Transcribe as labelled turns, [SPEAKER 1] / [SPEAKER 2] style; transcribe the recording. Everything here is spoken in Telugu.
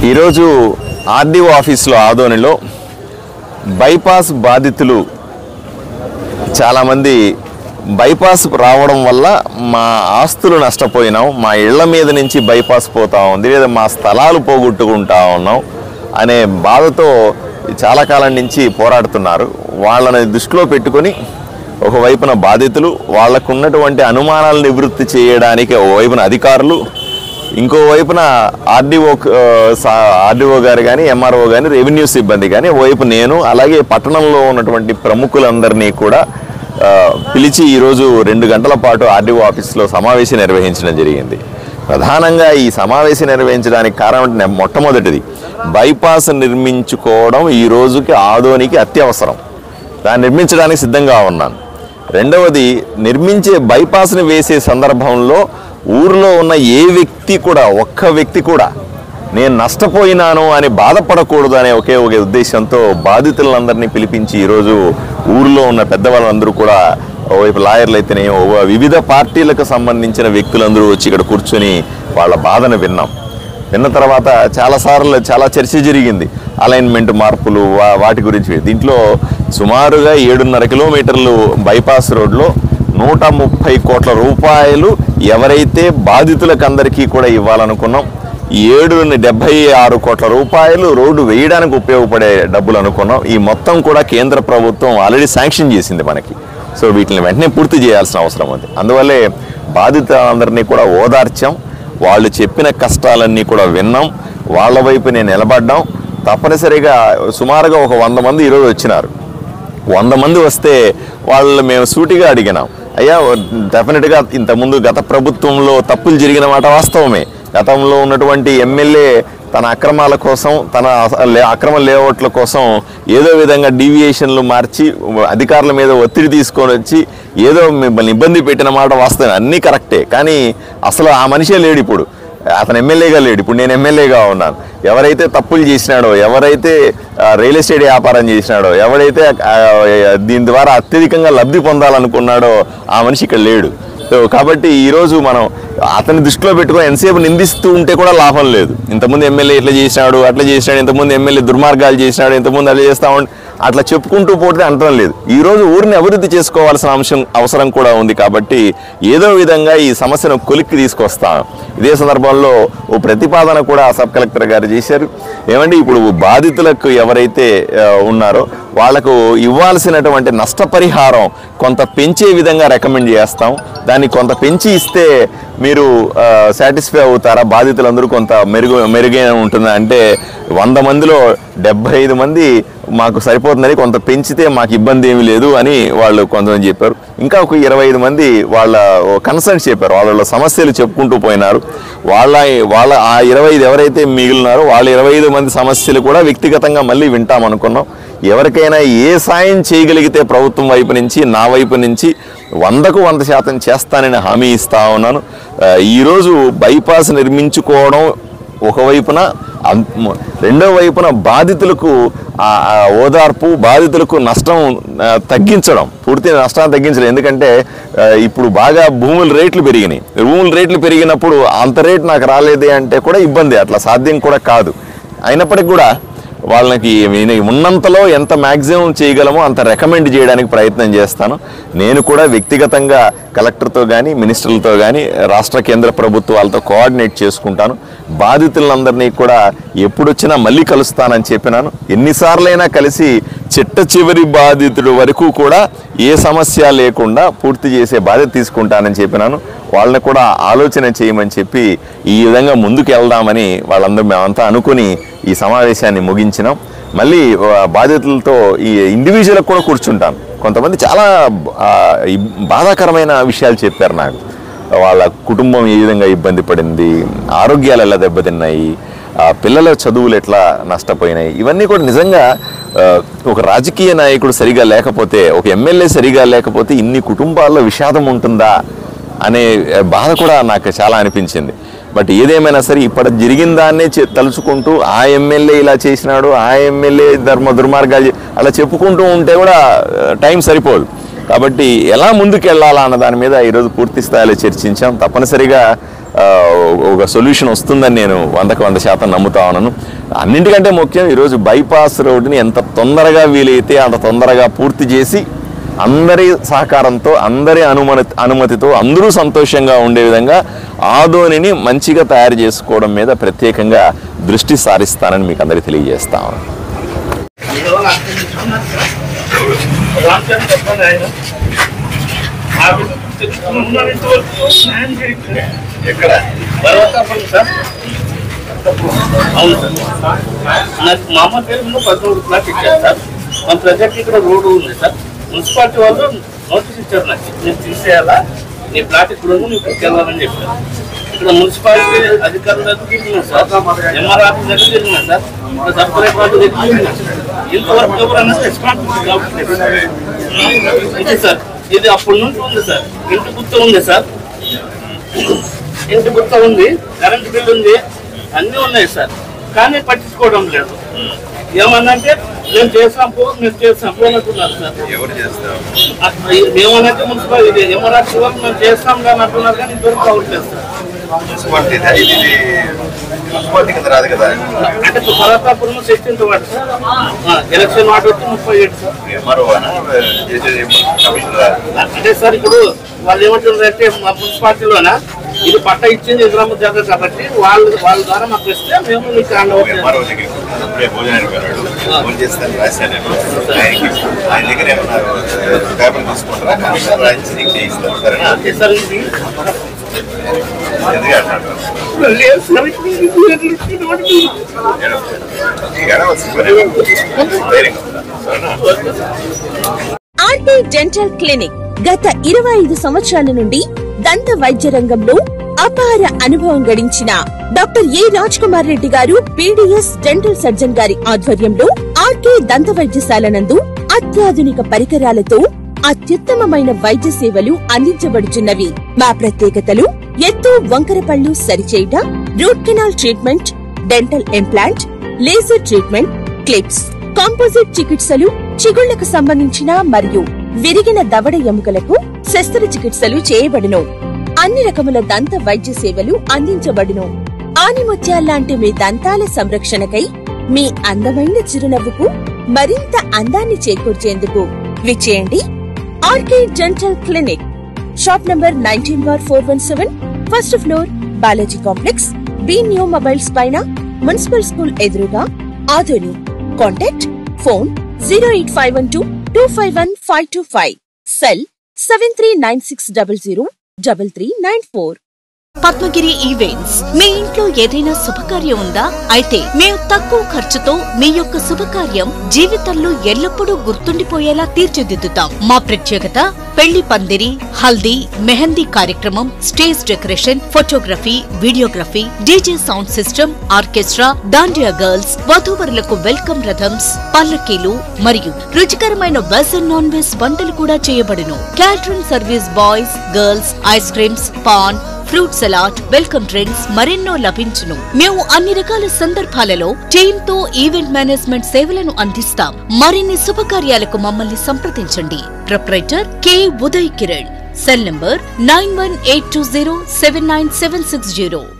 [SPEAKER 1] ఈరోజు ఆర్డీఓ ఆఫీస్లో ఆదోనిలో బైపాస్ బాధితులు చాలామంది బైపాస్ రావడం వల్ల మా ఆస్తులు నష్టపోయినాం, మా ఇళ్ల మీద నుంచి బైపాస్ పోతా ఉంది, లేదా మా స్థలాలు పోగొట్టుకుంటా ఉన్నాం అనే బాధతో చాలా కాలం నుంచి పోరాడుతున్నారు. వాళ్ళని దృష్టిలో పెట్టుకొని ఒకవైపున బాధితులు, వాళ్లకు ఉన్నటువంటి అనుమానాలను నివృత్తి చేయడానికి ఒకవైపున అధికారులు, ఇంకోవైపున ఆర్డీఓ గారు కానీ, ఎంఆర్ఓ కానీ, రెవెన్యూ సిబ్బంది కానీ, ఒకవైపు నేను, అలాగే పట్టణంలో ఉన్నటువంటి ప్రముఖులందరినీ కూడా పిలిచి ఈరోజు 2 గంటల పాటు ఆర్డీఓ ఆఫీస్లో సమావేశం నిర్వహించడం జరిగింది. ప్రధానంగా ఈ సమావేశం నిర్వహించడానికి కారణం మొట్టమొదటిది బైపాస్ నిర్మించుకోవడం ఈ రోజుకి ఆదోనికి అత్యవసరం. దాన్ని నిర్మించడానికి సిద్ధంగా ఉన్నాను. రెండవది, నిర్మించే బైపాస్ని వేసే సందర్భంలో ఊరిలో ఉన్న ఏ వ్యక్తి కూడా, ఒక్క వ్యక్తి కూడా నేను నష్టపోయినాను అని బాధపడకూడదు అనే ఒకే ఒక ఉద్దేశంతో బాధితులందరినీ పిలిపించి ఈరోజు ఊరిలో ఉన్న పెద్దవాళ్ళందరూ కూడా, ఓవైపు లాయర్లు అయితేనే, వివిధ పార్టీలకు సంబంధించిన వ్యక్తులందరూ వచ్చి ఇక్కడ కూర్చొని వాళ్ళ బాధను విన్న తర్వాత చాలా చర్చ జరిగింది. అలైన్మెంట్ మార్పులు, వాటి గురించి. దీంట్లో సుమారుగా 7.5 కిలోమీటర్లు బైపాస్ రోడ్లో 130 కోట్ల రూపాయలు ఎవరైతే బాధితులకు అందరికీ కూడా ఇవ్వాలనుకున్నాం, 76 కోట్ల రూపాయలు రోడ్డు వేయడానికి ఉపయోగపడే డబ్బులు అనుకున్నాం. ఈ మొత్తం కూడా కేంద్ర ప్రభుత్వం ఆల్రెడీ శాంక్షన్ చేసింది మనకి. సో వీటిని వెంటనే పూర్తి చేయాల్సిన అవసరం ఉంది. అందువల్లే బాధితులందరినీ కూడా ఓదార్చాం, వాళ్ళు చెప్పిన కష్టాలన్నీ కూడా విన్నాం, వాళ్ళ వైపు నేను నిలబడ్డాం. తప్పనిసరిగా సుమారుగా ఒక 100 మంది ఈరోజు వచ్చినారు. 100 మంది వస్తే వాళ్ళు మేము సూటిగా అడిగినాం, అయ్యా డెఫినెట్గా ఇంతకుముందు గత ప్రభుత్వంలో తప్పులు జరిగిన మాట వాస్తవమే. గతంలో ఉన్నటువంటి ఎమ్మెల్యే తన అక్రమాల కోసం, తన అక్రమ లేఅవుట్ల కోసం ఏదో విధంగా డీవియేషన్లు మార్చి అధికారుల మీద ఒత్తిడి తీసుకొని వచ్చి ఏదో మిమ్మల్ని ఇబ్బంది పెట్టిన మాట వాస్తవం, అన్నీ కరెక్టే. కానీ అసలు ఆ మనిషే లేడు ఇప్పుడు, అతను ఎమ్మెల్యేగా లేడు. ఇప్పుడు నేను ఎమ్మెల్యేగా ఉన్నాను. ఎవరైతే తప్పులు చేసినాడో, ఎవరైతే రియల్ ఎస్టేట్ వ్యాపారం చేసినాడో, ఎవరైతే దీని ద్వారా అత్యధికంగా లబ్ధి పొందాలనుకున్నాడో ఆ మనిషి ఇక్కడ లేడు. కాబట్టి ఈరోజు మనం అతని దృష్టిలో పెట్టుకొని ఎంతసేపు నిందిస్తూ ఉంటే కూడా లాభం లేదు. ఇంతకుముందు ఎమ్మెల్యే ఇట్లా చేసినాడు, అట్లా చేసినాడు, ఇంతకుముందు ఎమ్మెల్యే దుర్మార్గాలు చేసినాడు, ఇంతకుముందు అట్లా చేస్తా ఉండి అట్లా చెప్పుకుంటూ పోతే అంటం లేదు. ఈరోజు ఊరిని అభివృద్ధి చేసుకోవాల్సిన అవసరం కూడా ఉంది. కాబట్టి ఏదో విధంగా ఈ సమస్యను కొలిక్కి తీసుకొస్తాం. ఇదే సందర్భంలో ఓ ప్రతిపాదన కూడా సబ్ కలెక్టర్ గారు చేశారు. ఏమంటే ఇప్పుడు బాధితులకు ఎవరైతే ఉన్నారో వాళ్లకు ఇవ్వాల్సినటువంటి నష్టపరిహారం కొంత పెంచే విధంగా రికమెండ్ చేస్తాం. దాన్ని కొంత పెంచి ఇస్తే మీరు సాటిస్ఫై అవుతారా, బాధితులందరూ కొంత మెరుగైన ఉంటుందా అంటే 100 మందిలో 75 మంది మాకు సరిపోతుందని, కొంత పెంచితే మాకు ఇబ్బంది ఏమీ లేదు అని వాళ్ళు కొంతమంది చెప్పారు. ఇంకా ఒక 25 మంది వాళ్ళ కన్సర్న్స్ చెప్పారు, వాళ్ళ సమస్యలు చెప్పుకుంటూ పోయినారు. వాళ్ళ ఆ 25 ఎవరైతే మిగిలినారో వాళ్ళ 25 మంది సమస్యలు కూడా వ్యక్తిగతంగా మళ్ళీ వింటామనుకున్నాం. ఎవరికైనా ఏ సాయం చేయగలిగితే ప్రభుత్వం వైపు నుంచి, నా వైపు నుంచి 100కు 100% చేస్తానని హామీ ఇస్తా ఉన్నాను. ఈరోజు బైపాస్ నిర్మించుకోవడం ఒకవైపున, రెండో వైపున బాధితులకు ఓదార్పు, బాధితులకు నష్టం తగ్గించడం, పూర్తి నష్టాన్ని తగ్గించడం. ఎందుకంటే ఇప్పుడు బాగా భూముల రేట్లు పెరిగినాయి. భూముల రేట్లు పెరిగినప్పుడు అంత రేటు నాకు రాలేదే అంటే కూడా ఇబ్బంది, అట్లా సాధ్యం కూడా కాదు. అయినప్పటికీ కూడా వాళ్ళకి ఉన్నంతలో ఎంత మ్యాక్సిమం చేయగలమో అంత రికమెండ్ చేయడానికి ప్రయత్నం చేస్తాను. నేను కూడా వ్యక్తిగతంగా కలెక్టర్తో కానీ, మినిస్టర్లతో కానీ, రాష్ట్ర కేంద్ర ప్రభుత్వాలతో కోఆర్డినేట్ చేసుకుంటాను. బాధితులందరినీ కూడా ఎప్పుడొచ్చినా మళ్ళీ కలుస్తానని చెప్పినాను. ఎన్నిసార్లైనా కలిసి చిట్ట చివరి బాధితుడు వరకు కూడా ఏ సమస్య లేకుండా పూర్తి చేసే బాధ్యత తీసుకుంటానని చెప్పినాను. వాళ్ళని కూడా ఆలోచన చేయమని చెప్పి ఈ విధంగా ముందుకు వెళ్దామని వాళ్ళందరూ మేమంతా అనుకుని ఈ సమావేశాన్ని ముగించినాం. మళ్ళీ బాధితులతో ఈ ఇండివిజువల్కి కూడా కూర్చుంటాను. కొంతమంది చాలా బాధాకరమైన విషయాలు చెప్పారు నాకు. వాళ్ళ కుటుంబం ఏ విధంగా ఇబ్బంది పడింది, ఆరోగ్యాలు ఎలా దెబ్బతిన్నాయి, పిల్లల చదువులు ఎట్లా నష్టపోయినాయి, ఇవన్నీ కూడా నిజంగా ఒక రాజకీయ నాయకుడు సరిగా లేకపోతే, ఒక ఎమ్మెల్యే సరిగా లేకపోతే ఇన్ని కుటుంబాల్లో విషాదం ఉంటుందా అనే బాధ కూడా నాకు చాలా అనిపించింది. బట్ ఏదేమైనా సరే ఇప్పుడు జరిగిన దాన్నే తలుచుకుంటూ ఆ ఎమ్మెల్యే ఇలా చేసినాడు, ఆ ఎమ్మెల్యే దుర్మార్గాలు అలా చెప్పుకుంటూ ఉంటే కూడా టైం సరిపోదు. కాబట్టి ఎలా ముందుకు వెళ్ళాలా అన్న దాని మీద ఈరోజు పూర్తి స్థాయిలో చర్చించాం. తప్పనిసరిగా ఒక సొల్యూషన్ వస్తుందని నేను 100% నమ్ముతా ఉన్నాను. అన్నింటికంటే ముఖ్యం ఈరోజు బైపాస్ రోడ్డుని ఎంత తొందరగా వీలైతే అంత తొందరగా పూర్తి చేసి అందరి సహకారంతో అందరి అనుమతితో అందరూ సంతోషంగా ఉండే విధంగా ఆదోనిని మంచిగా తయారు చేసుకోవడం మీద ప్రత్యేకంగా దృష్టి సారిస్తానని మీకు అందరికీ తెలియజేస్తాను.
[SPEAKER 2] ఎక్కడ అవును సార్, నాకు మా అమ్మ పేరు 14 ప్లాట్ ఇచ్చారు సార్. మన ప్రజెంట్ ఇక్కడ రోడ్డు ఉంది సార్. మున్సిపాలిటీ వాళ్ళు నోటీస్ ఇచ్చారు నాకు, నేను తీసేయాలా, నీ ప్లాట్ ఇక్కడ ఉంది, నీకు వెళ్ళాలని చెప్పారు. ఇక్కడ మున్సిపాలిటీ అధికారుల దగ్గర తిరిగినా సార్, ఎంఆర్ ఆఫీస్ దగ్గర తిరిగినా సార్, ఇక్కడ సబ్ కలెక్టర్ దగ్గర తిరిగినా సార్. ఇంతవరకు ఎవరైనా రెస్పాన్సిబిలిటీ కాబట్టి సార్ ఇది అప్పటి నుంచి ఉంది సార్. ఇంటి గుర్తు ఉంది సార్, ఇంటి గుర్తు ఉంది, కరెంట్ బిల్ ఉంది, అన్నీ ఉన్నాయి సార్. కానీ పట్టించుకోవడం లేదు. ఏమన్నంటే మేము చేసాం పో, మేము చేస్తాం పో అంటున్నారు సార్. మేమనంటే మున్సిపాలిటీ ఎంఆర్ఆర్సీ వరకు మేము చేస్తాం కానీ అంటున్నారు, కానీ ఇంతవరకు కావట్లేదు సార్. అంటే Parvathapuram 16th ward sir, election ward వచ్చి 37 సార్. అంటే సార్ ఇప్పుడు వాళ్ళు ఏమంటున్నారంటే మా మున్సిపాలిటీలోనా ఇది పట్ట ఇచ్చింది ఎదురమ్మ జాతర కాబట్టి వాళ్ళ ద్వారా మాకు ఇస్తే మేము మీకు
[SPEAKER 3] ఆర్కే డెంటల్ క్లినిక్ గత 25 సంవత్సరాల నుండి దంత వైద్య రంగంలో అపార అనుభవం గడించిన డాక్టర్ ఏ రాజ్ కుమార్ రెడ్డి గారు పీడీఎస్ డెంటల్ సర్జన్ గారి ఆధ్వర్యంలో ఆర్కే దంత వైద్యశాల నందు అత్యాధునిక పరికరాలతో అత్యుత్తమమైన వైద్య సేవలు అందించబడుచున్నవి. మా ప్రత్యేకతలు ఎత్తు వంకర పళ్ళు సరిచేయుట, root canal treatment, dental implant, laser treatment, clips, composite చికిత్సలు, చిగుళ్లకు సంబంధించిన మరియు విరిగిన దవడ ఎముకలకు శస్త్రచికిత్సలు చేయబడును. అన్ని రకముల దంత వైద్య సేవలు అందించబడును. ఆనిముత్యాల్లాంటి మీ దంతాల సంరక్షణకై మీ అందమైన చిరునవ్వుకు మరింత అందాన్ని చేకూర్చేందుకు విచ్చేయండి RK dental clinic. Shop number 19/417, first floor, Balaji complex, B new mobiles పైన, మున్సిపల్ స్కూల్ ఎదురుగా, Adoni. Contact phone 08512251525, cell 7396003394.
[SPEAKER 4] Padmagiri events. మీ ఇంట్లో ఏదైనా శుభకార్యం ఉందా? అయితే మేము తక్కువ ఖర్చుతో మీ యొక్క శుభకార్యం జీవితంలో ఎల్లప్పుడూ గుర్తుండిపోయేలా తీర్చిదిద్దుతాం. మా ప్రత్యేకత పెళ్లి పందిరి, హల్దీ, మెహందీ కార్యక్రమం, stage decoration, photography, videography, DJ sound system, orchestra, dandiya girls, వధూవరులకు వెల్కమ్ రథమ్స్, పల్లకీలు మరియు రుచికరమైన వెజ్ అండ్ నాన్ వెజ్ వంటలు కూడా చేయబడును. Catering service, boys, girls, ice creams, paan, fruit salad, welcome drinks మరెన్నో లభించును. మేము అన్ని రకాల సందర్భాలలో టీమ్ తో ఈవెంట్ మేనేజ్మెంట్ సేవలను అందిస్తాం. మరిన్ని శుభకార్యాలకు మమ్మల్ని సంప్రదించండి. Proprietor K Uday Kiran. Cell number 9182079760.